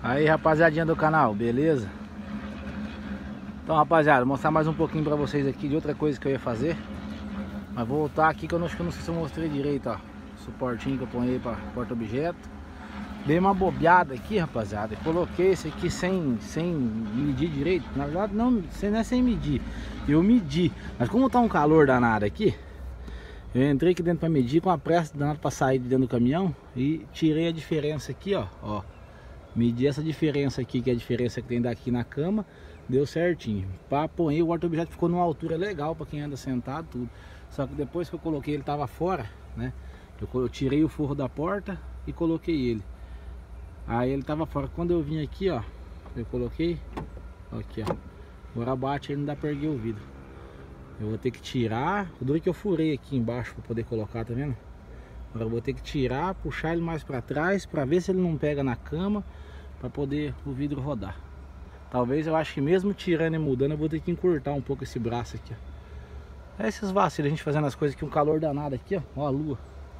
Aí, rapaziadinha do canal, beleza? Então, rapaziada, vou mostrar mais um pouquinho pra vocês aqui de outra coisa que eu ia fazer. Mas vou voltar aqui que eu não sei se eu mostrei direito, ó. O suportinho que eu ponho aí pra porta-objeto. Dei uma bobeada aqui, rapaziada. Coloquei esse aqui sem medir direito. Na verdade, não é sem medir. Eu medi. Mas como tá um calor danado aqui, eu entrei aqui dentro pra medir com a pressa danada pra sair de dentro do caminhão. E tirei a diferença aqui, ó. Medi essa diferença aqui, que é a diferença que tem daqui na cama. Deu certinho. Pra pôr, o porta-objeto ficou numa altura legal pra quem anda sentado, tudo. Só que depois que eu coloquei, ele tava fora, né? Eu tirei o forro da porta e coloquei ele. Aí ele tava fora. Quando eu vim aqui, ó, eu coloquei, aqui, ó. Agora bate, ele não dá pra erguer o vidro. Eu vou ter que tirar. O duro que eu furei aqui embaixo pra poder colocar, tá vendo? Agora eu vou ter que tirar, puxar ele mais pra trás pra ver se ele não pega na cama, pra poder o vidro rodar. Talvez, eu acho que mesmo tirando e mudando, eu vou ter que encurtar um pouco esse braço aqui, ó. É esses vacilos, a gente fazendo as coisas aqui, um calor danado aqui, ó. Ó a lua.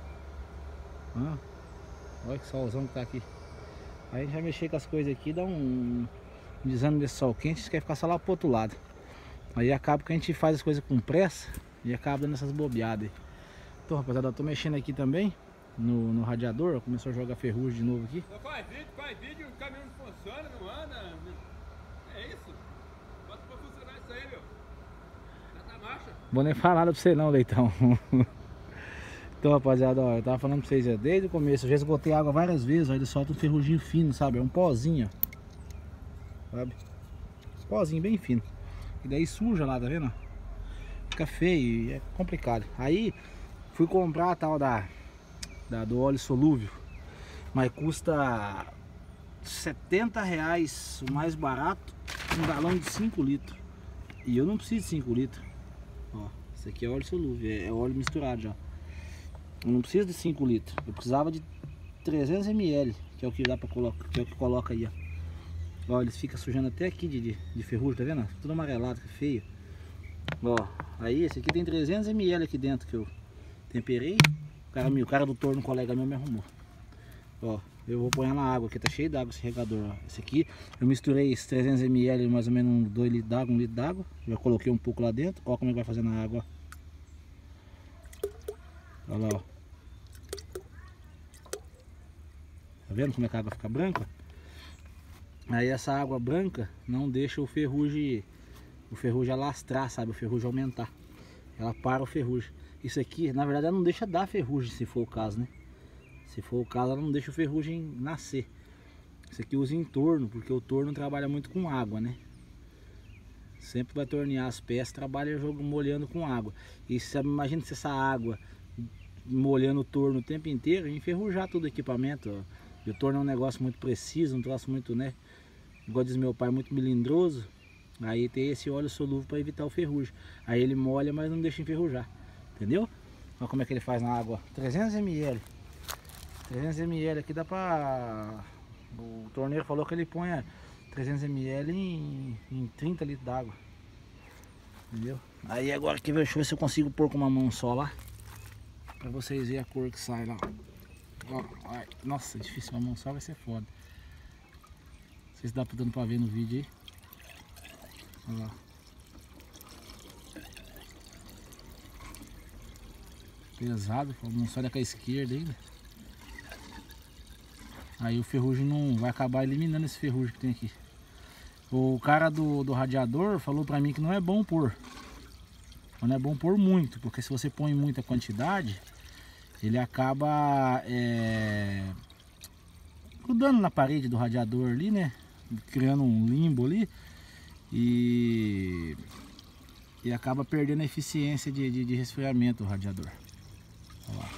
Olha que solzão que tá aqui. Aí a gente vai mexer com as coisas aqui, dá um desânimo desse sol quente, a gente quer ficar só lá pro outro lado. Aí acaba que a gente faz as coisas com pressa e acaba dando essas bobeadas aí. Então, rapaziada, eu tô mexendo aqui também no radiador, ó, começou a jogar ferrugem de novo aqui. Faz vídeo, o caminhão não funciona, não anda. É isso? Bota pra funcionar isso aí, meu. Já tá marcha. Vou nem falar nada pra você não, Leitão. Então, rapaziada, ó, eu tava falando pra vocês, ó, desde o começo, eu já esgotei água várias vezes, ó, ele solta um ferruginho fino, sabe? É um pozinho, ó. Sabe? Pozinho bem fino. E daí suja lá, tá vendo? Fica feio e é complicado. Aí fui comprar a tal do óleo solúvel, mas custa R$70 o mais barato, um galão de 5 litros. E eu não preciso de 5 litros. Ó, esse aqui é óleo solúvel, é óleo misturado já. Eu não preciso de 5 litros, eu precisava de 300 ml, que é o que dá pra colocar, que é o que coloca aí, ó. Ó, eles ficam sujando até aqui de ferrugem, tá vendo? Tudo amarelado, que feio. Ó, aí esse aqui tem 300 ml aqui dentro que eu temperei. O cara do torno, um colega meu, me arrumou. Ó, eu vou pôr na água aqui, tá cheio d'água esse regador, ó. Esse aqui, eu misturei esses 300 ml, mais ou menos 2 litros d'água, 1 litro d'água. Já coloquei um pouco lá dentro, ó como é que vai fazer na água, ó. Olha lá, ó. Tá vendo como é que a água fica branca? Aí essa água branca não deixa o ferrugem alastrar, sabe? O ferrugem aumentar. Ela para o ferrugem. Isso aqui, na verdade, ela não deixa dar ferrugem, se for o caso, né? Se for o caso, ela não deixa o ferrugem nascer. Isso aqui usa em torno, porque o torno trabalha muito com água, né? Sempre vai tornear as peças, trabalha molhando com água. E imagina se essa água molhando o torno o tempo inteiro, enferrujar todo o equipamento, ó. E o torno é um negócio muito preciso, um troço muito, né? Igual diz meu pai, muito melindroso. Aí tem esse óleo solúvel para evitar o ferrugem. Aí ele molha, mas não deixa enferrujar. Entendeu? Olha como é que ele faz na água. 300 ml. 300 ml aqui dá pra... O torneiro falou que ele põe 300 ml em 30 litros d'água. Entendeu? Aí agora aqui, deixa eu ver se eu consigo pôr com uma mão só lá, pra vocês verem a cor que sai lá. Ó, ai, nossa, difícil, uma mão só vai ser foda. Não sei se dá dando pra ver no vídeo aí. Olha lá. Pesado, a mão só olha com a esquerda ainda. Aí o ferrugem não vai acabar eliminando esse ferrugem que tem aqui. O cara do radiador falou pra mim que não é bom pôr. Não é bom pôr muito, porque se você põe muita quantidade, ele acaba grudando na parede do radiador ali, né? Criando um limbo ali. E acaba perdendo a eficiência de resfriamento do radiador. Olha lá.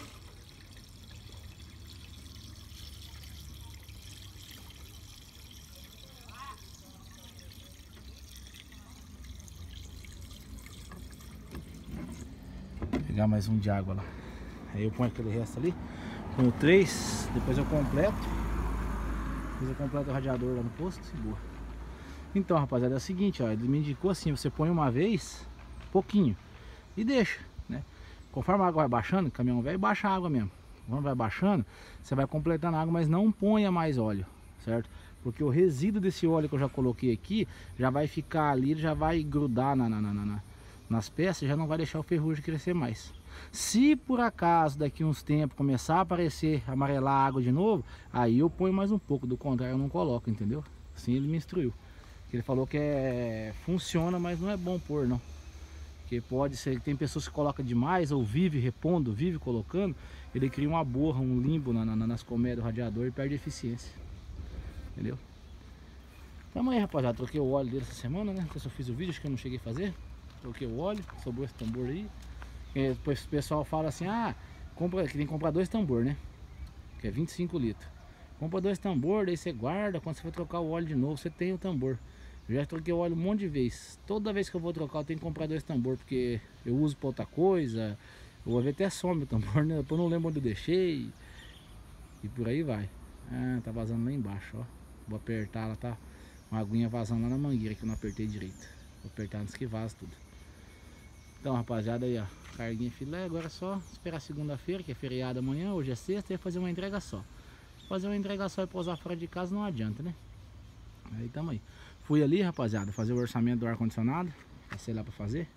Vou pegar mais um de água lá. Aí eu ponho aquele resto ali. Ponho 3, depois eu completo. Depois eu completo o radiador lá no posto e boa. Então, rapaziada, é o seguinte, ó, ele me indicou assim, você põe uma vez, pouquinho, e deixa, né? Conforme a água vai baixando, o caminhão velho baixa a água mesmo. Conforme vai baixando, você vai completando a água, mas não ponha mais óleo, certo? Porque o resíduo desse óleo que eu já coloquei aqui já vai ficar ali, ele já vai grudar nas peças, já não vai deixar o ferrugem crescer mais. Se por acaso daqui uns tempos começar a aparecer, amarelar a água de novo, aí eu ponho mais um pouco, do contrário eu não coloco, entendeu? Assim ele me instruiu. Ele falou que funciona, mas não é bom pôr não. Porque pode ser que tem pessoas que colocam demais, ou vive repondo, vive colocando, ele cria uma borra, um limbo nas colmeias do radiador e perde eficiência. Entendeu? Então aí, rapaziada, troquei o óleo dele essa semana, né? Não sei se eu fiz o vídeo, acho que eu não cheguei a fazer. Troquei o óleo, sobrou esse tambor aí. E depois o pessoal fala assim, que tem que comprar 2 tambor, né? Que é 25 litros. Compra 2 tambor, daí você guarda, quando você for trocar o óleo de novo, você tem o tambor. Eu já troquei o óleo um monte de vezes. Toda vez que eu vou trocar eu tenho que comprar 2 tambor, porque eu uso pra outra coisa. Eu vou ver até some o tambor, né? Depois eu não lembro onde eu deixei. E por aí vai. Tá vazando lá embaixo, ó. Vou apertar, ela tá uma aguinha vazando lá na mangueira que eu não apertei direito. Vou apertar antes que vaza tudo. Então, rapaziada, aí ó, carguinha filé. Agora é só esperar segunda-feira, que é feriado amanhã. Hoje é sexta, e fazer uma entrega só. Fazer uma entrega só e pousar fora de casa não adianta, né? Aí tamo aí. Fui ali, rapaziada, fazer o orçamento do ar-condicionado. Passei lá pra fazer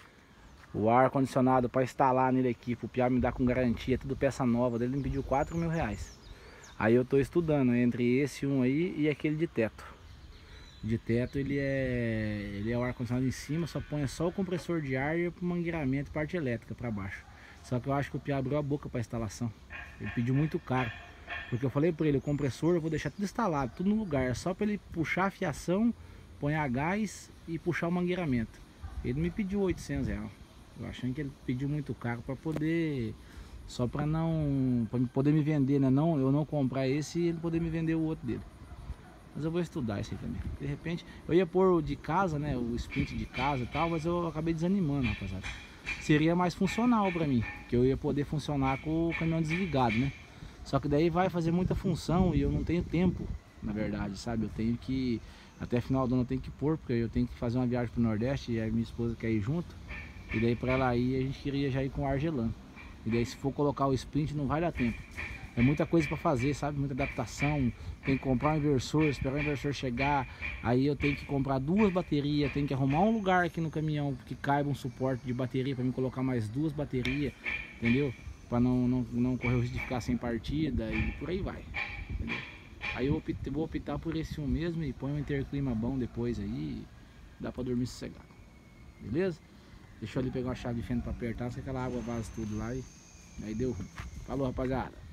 o ar-condicionado para instalar nele aqui, pro Piá me dar com garantia, tudo peça nova dele. Ele me pediu 4 mil reais. Aí eu tô estudando entre esse um aí e aquele de teto. De teto ele é o ar-condicionado em cima, só põe só o compressor de ar e o mangueiramento e parte elétrica para baixo. Só que eu acho que o Piá abriu a boca para instalação. Ele pediu muito caro. Porque eu falei para ele, o compressor eu vou deixar tudo instalado, tudo no lugar, só para ele puxar a fiação, põe a gás e puxar o mangueiramento. Ele me pediu 800 reais. Eu achando que ele pediu muito caro para poder, só para poder me vender, né? Não, eu não comprar esse e ele poder me vender o outro dele. Mas eu vou estudar isso aí também. De repente, eu ia pôr o de casa, né? O splint de casa e tal, mas eu acabei desanimando, rapaziada. Seria mais funcional para mim, que eu ia poder funcionar com o caminhão desligado, né? Só que daí vai fazer muita função e eu não tenho tempo, na verdade, sabe? Eu tenho que, até final do ano eu tenho que pôr, porque eu tenho que fazer uma viagem pro Nordeste e a minha esposa quer ir junto. E daí pra ela ir, a gente queria já ir com o ar gelando. E daí se for colocar o splint não vai dar tempo. É muita coisa pra fazer, sabe? Muita adaptação. Tem que comprar um inversor, esperar o inversor chegar. Aí eu tenho que comprar 2 baterias, tenho que arrumar um lugar aqui no caminhão que caiba um suporte de bateria pra mim colocar mais 2 baterias, entendeu? Para não correr o risco de ficar sem partida e por aí vai, entendeu? Aí eu vou optar por esse um mesmo e põe um interclima bom depois aí, dá para dormir sossegado, beleza? Deixa eu ali pegar uma chave de fenda para apertar, se aquela água vaza tudo lá e aí deu ruim. Falou, rapaziada.